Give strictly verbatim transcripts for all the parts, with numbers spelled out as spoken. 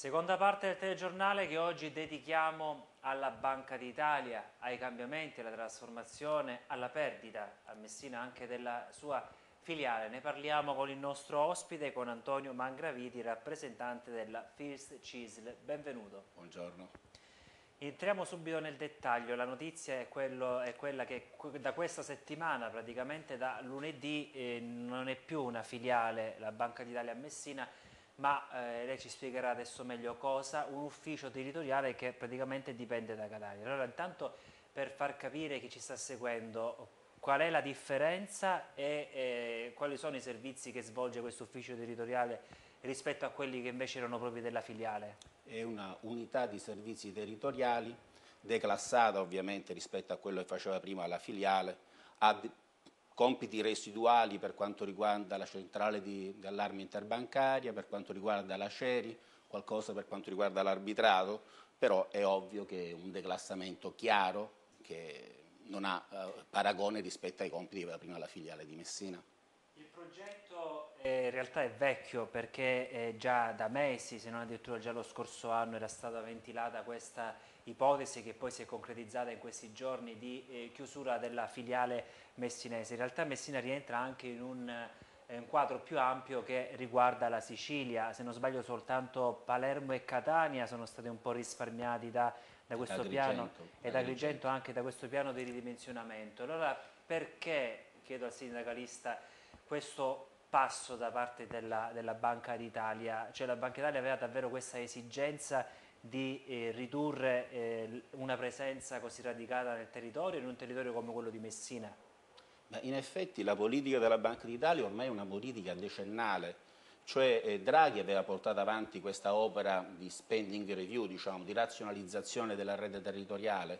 Seconda parte del telegiornale che oggi dedichiamo alla Banca d'Italia, ai cambiamenti, alla trasformazione, alla perdita a Messina anche della sua filiale. Ne parliamo con il nostro ospite, con Antonio Mangraviti, rappresentante della First Cisl. Benvenuto. Buongiorno. Entriamo subito nel dettaglio. La notizia è, quello, è quella che da questa settimana, praticamente da lunedì, eh, non è più una filiale, la Banca d'Italia a Messina, ma eh, lei ci spiegherà adesso meglio cosa, un ufficio territoriale che praticamente dipende da Catania. Allora, intanto, per far capire chi ci sta seguendo, qual è la differenza e eh, quali sono i servizi che svolge questo ufficio territoriale rispetto a quelli che invece erano propri della filiale? È una unità di servizi territoriali declassata ovviamente rispetto a quello che faceva prima la filiale, ha compiti residuali per quanto riguarda la centrale di, di allarme interbancaria, per quanto riguarda la CERI, qualcosa per quanto riguarda l'arbitrato, però è ovvio che è un declassamento chiaro che non ha eh, paragone rispetto ai compiti che aveva prima la filiale di Messina. Il progetto eh, in realtà è vecchio perché eh, già da mesi, se non addirittura già lo scorso anno, era stata ventilata questa ipotesi che poi si è concretizzata in questi giorni di eh, chiusura della filiale messinese. In realtà Messina rientra anche in un, eh, un quadro più ampio che riguarda la Sicilia. Se non sbaglio soltanto Palermo e Catania sono stati un po' risparmiati da, da questo piano Agrigento, e da Agrigento Agrigento. anche da questo piano di ridimensionamento. Allora perché, chiedo al sindacalista, questo passo da parte della, della Banca d'Italia? Cioè la Banca d'Italia aveva davvero questa esigenza di eh, ridurre eh, una presenza così radicata nel territorio, in un territorio come quello di Messina? Beh, in effetti la politica della Banca d'Italia ormai è una politica decennale, cioè eh, Draghi aveva portato avanti questa opera di spending review, diciamo, di razionalizzazione della rete territoriale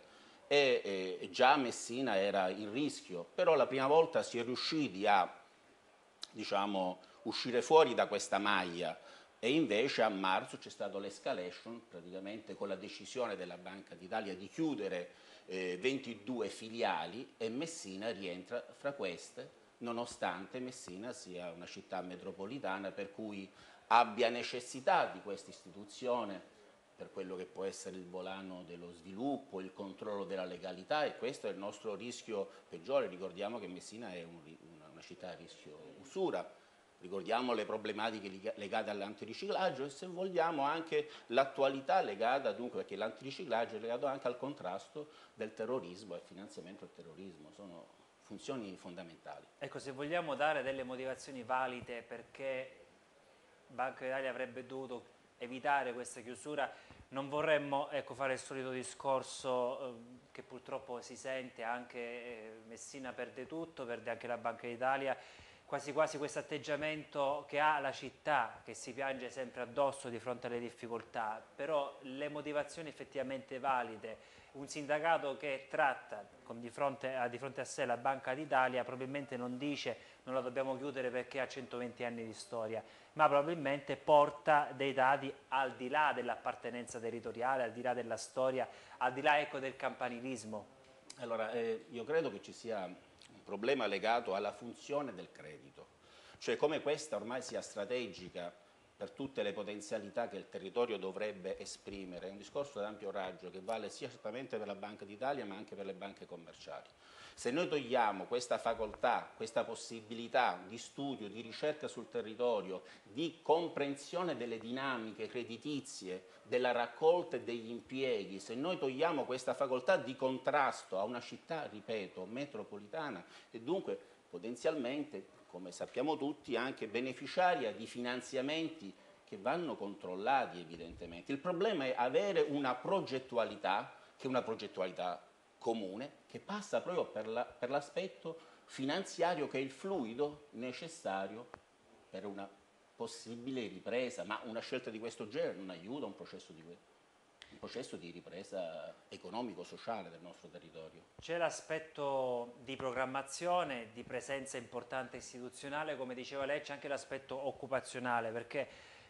e eh, già Messina era in rischio, però la prima volta si è riusciti a diciamo, uscire fuori da questa maglia e invece a marzo c'è stata l'escalation praticamente con la decisione della Banca d'Italia di chiudere eh, ventidue filiali e Messina rientra fra queste, nonostante Messina sia una città metropolitana per cui abbia necessità di questa istituzione per quello che può essere il volano dello sviluppo, il controllo della legalità e questo è il nostro rischio peggiore. Ricordiamo che Messina è un, una, una città a rischio usura, ricordiamo le problematiche legate all'antiriciclaggio e se vogliamo anche l'attualità legata dunque, perché l'antiriciclaggio è legato anche al contrasto del terrorismo e al finanziamento del terrorismo, sono funzioni fondamentali. Ecco, se vogliamo dare delle motivazioni valide perché Banca d'Italia avrebbe dovuto evitare questa chiusura, non vorremmo ecco, fare il solito discorso eh, che purtroppo si sente, anche eh, Messina perde tutto, perde anche la Banca d'Italia, quasi quasi questo atteggiamento che ha la città, che si piange sempre addosso di fronte alle difficoltà, però le motivazioni effettivamente valide, un sindacato che tratta con di, fronte a, di fronte a sé la Banca d'Italia probabilmente non dice non la dobbiamo chiudere perché ha centoventi anni di storia, ma probabilmente porta dei dati al di là dell'appartenenza territoriale, al di là della storia, al di là ecco, del campanilismo. Allora, eh, io credo che ci sia un problema legato alla funzione del credito, cioè come questa ormai sia strategica per tutte le potenzialità che il territorio dovrebbe esprimere, è un discorso ad ampio raggio che vale sia certamente per la Banca d'Italia ma anche per le banche commerciali. Se noi togliamo questa facoltà, questa possibilità di studio, di ricerca sul territorio, di comprensione delle dinamiche creditizie, della raccolta e degli impieghi, se noi togliamo questa facoltà di contrasto a una città, ripeto, metropolitana e dunque potenzialmente, come sappiamo tutti, anche beneficiaria di finanziamenti che vanno controllati evidentemente. Il problema è avere una progettualità, che è una progettualità comune, che passa proprio per l'aspetto finanziario che è il fluido necessario per una possibile ripresa, ma una scelta di questo genere non aiuta un processo di, un processo di ripresa economico-sociale del nostro territorio. C'è l'aspetto di programmazione, di presenza importante istituzionale, come diceva lei, c'è anche l'aspetto occupazionale, perché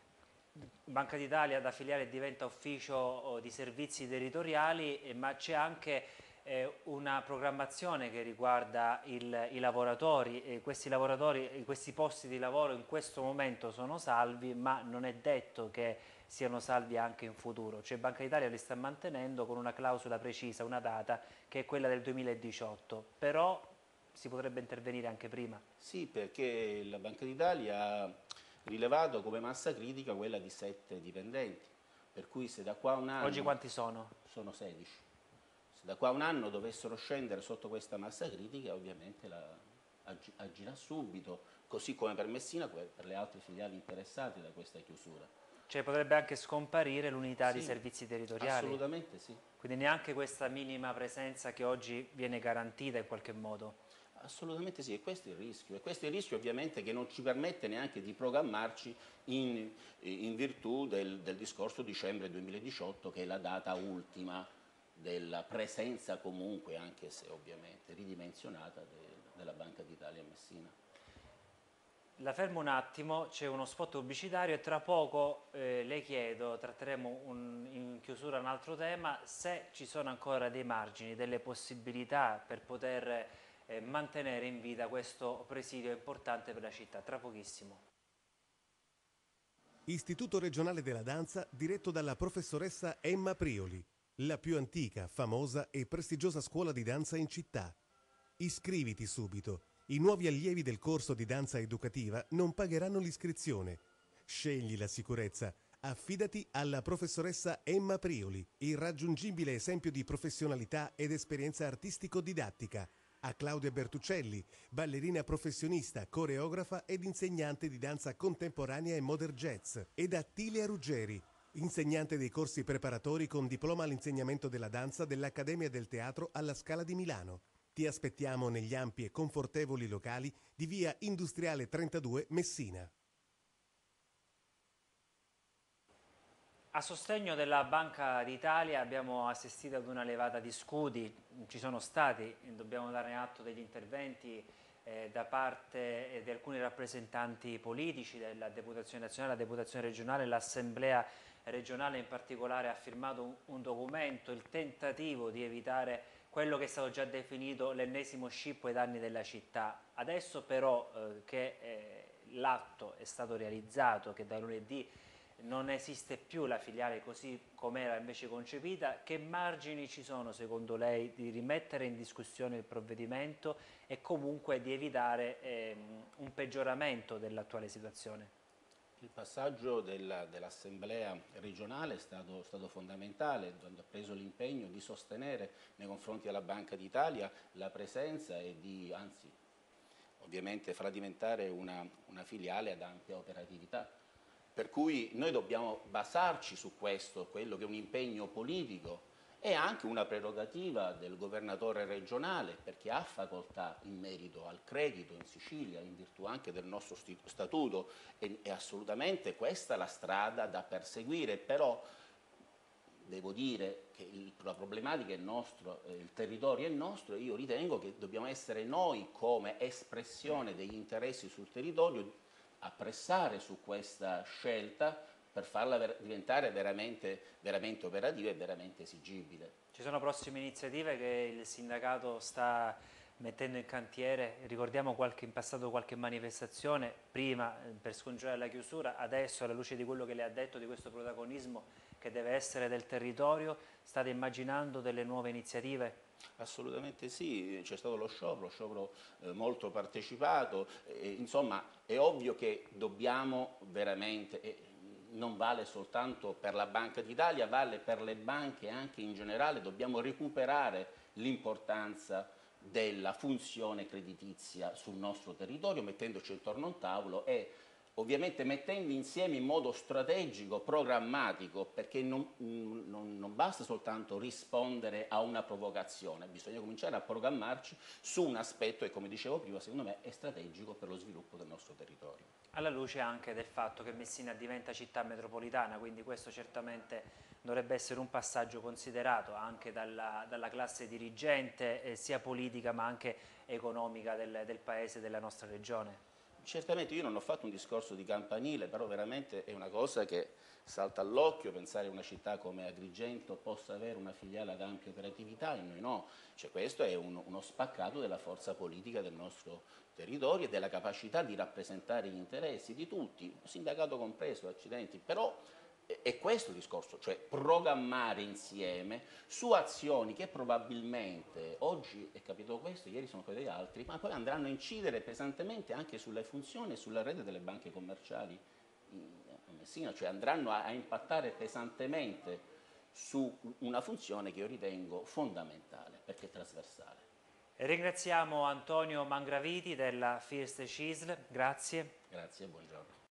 Banca d'Italia da filiale diventa ufficio di servizi territoriali, ma c'è anche eh, una programmazione che riguarda il, i lavoratori e questi lavoratori, questi posti di lavoro in questo momento sono salvi, ma non è detto che siano salvi anche in futuro. Cioè Banca d'Italia li sta mantenendo con una clausola precisa, una data, che è quella del duemiladiciotto, però si potrebbe intervenire anche prima. Sì, perché la Banca d'Italia ha rilevato come massa critica quella di sette dipendenti, per cui se da qua a un anno... Oggi quanti sono? Sono sedici. Se da qua a un anno dovessero scendere sotto questa massa critica, ovviamente la, ag agirà subito, così come per Messina, per le altre filiali interessate da questa chiusura. Cioè potrebbe anche scomparire l'unità Sì, di servizi territoriali? Assolutamente sì. Quindi neanche questa minima presenza che oggi viene garantita in qualche modo? Assolutamente sì, e questo è il rischio. E questo è il rischio ovviamente che non ci permette neanche di programmarci in, in virtù del, del discorso dicembre duemiladiciotto, che è la data ultima della presenza comunque, anche se ovviamente ridimensionata, de, della Banca d'Italia a Messina. La fermo un attimo, c'è uno spot pubblicitario e tra poco eh, le chiedo, tratteremo un, in chiusura un altro tema, se ci sono ancora dei margini, delle possibilità per poter eh, mantenere in vita questo presidio importante per la città. Tra pochissimo. Istituto regionale della danza diretto dalla professoressa Emma Prioli, la più antica, famosa e prestigiosa scuola di danza in città. Iscriviti subito. I nuovi allievi del corso di danza educativa non pagheranno l'iscrizione. Scegli la sicurezza. Affidati alla professoressa Emma Prioli, irraggiungibile esempio di professionalità ed esperienza artistico-didattica. A Claudia Bertuccelli, ballerina professionista, coreografa ed insegnante di danza contemporanea e modern jazz. Ed a Tilia Ruggeri, insegnante dei corsi preparatori con diploma all'insegnamento della danza dell'Accademia del Teatro alla Scala di Milano. Ti aspettiamo negli ampi e confortevoli locali di via Industriale trentadue Messina. A sostegno della Banca d'Italia abbiamo assistito ad una levata di scudi, ci sono stati, dobbiamo dare atto degli interventi eh, da parte di alcuni rappresentanti politici della Deputazione Nazionale, la Deputazione Regionale, l'Assemblea regionale in particolare ha firmato un, un documento, il tentativo di evitare quello che è stato già definito l'ennesimo scippo ai danni della città. Adesso però eh, che eh, l'atto è stato realizzato, che da lunedì non esiste più la filiale così com'era invece concepita, che margini ci sono secondo lei di rimettere in discussione il provvedimento e comunque di evitare ehm, un peggioramento dell'attuale situazione? Il passaggio dell'Assemblea regionale è stato, stato fondamentale, dove ha preso l'impegno di sostenere nei confronti della Banca d'Italia la presenza e di, anzi, ovviamente farla diventare una, una filiale ad ampia operatività. Per cui noi dobbiamo basarci su questo, quello che è un impegno politico e anche una prerogativa del governatore regionale, perché ha facoltà in merito al credito in Sicilia, in virtù anche del nostro statuto, e, e assolutamente questa è la strada da perseguire, però devo dire che il, la problematica è nostra, eh, il territorio è nostro, e io ritengo che dobbiamo essere noi come espressione degli interessi sul territorio a pressare su questa scelta per farla ver diventare veramente, veramente operativa e veramente esigibile. Ci sono prossime iniziative che il sindacato sta mettendo in cantiere? Ricordiamo qualche, in passato qualche manifestazione, prima eh, per scongiurare la chiusura, adesso alla luce di quello che lei ha detto, di questo protagonismo che deve essere del territorio, state immaginando delle nuove iniziative? Assolutamente sì, c'è stato lo sciopero, lo sciopero eh, molto partecipato, eh, insomma è ovvio che dobbiamo veramente, eh, non vale soltanto per la Banca d'Italia, vale per le banche anche in generale, dobbiamo recuperare l'importanza della funzione creditizia sul nostro territorio, mettendoci intorno a un tavolo e ovviamente mettendo insieme in modo strategico, programmatico, perché non, non, non basta soltanto rispondere a una provocazione, bisogna cominciare a programmarci su un aspetto che, come dicevo prima, secondo me è strategico per lo sviluppo del nostro territorio. Alla luce anche del fatto che Messina diventa città metropolitana, quindi questo certamente dovrebbe essere un passaggio considerato anche dalla, dalla classe dirigente, eh, sia politica ma anche economica del, del paese e della nostra regione. Certamente io non ho fatto un discorso di campanile, però veramente è una cosa che salta all'occhio pensare che una città come Agrigento possa avere una filiale ad ampia operatività e noi no. Cioè, questo è un, uno spaccato della forza politica del nostro territorio e della capacità di rappresentare gli interessi di tutti, sindacato compreso, accidenti, però È questo il discorso, cioè programmare insieme su azioni che probabilmente oggi è capitato questo, ieri sono capitati altri, ma poi andranno a incidere pesantemente anche sulle funzioni e sulla rete delle banche commerciali a Messina, cioè andranno a, a impattare pesantemente su una funzione che io ritengo fondamentale perché è trasversale. Ringraziamo Antonio Mangraviti della First C I S L, grazie. Grazie, buongiorno.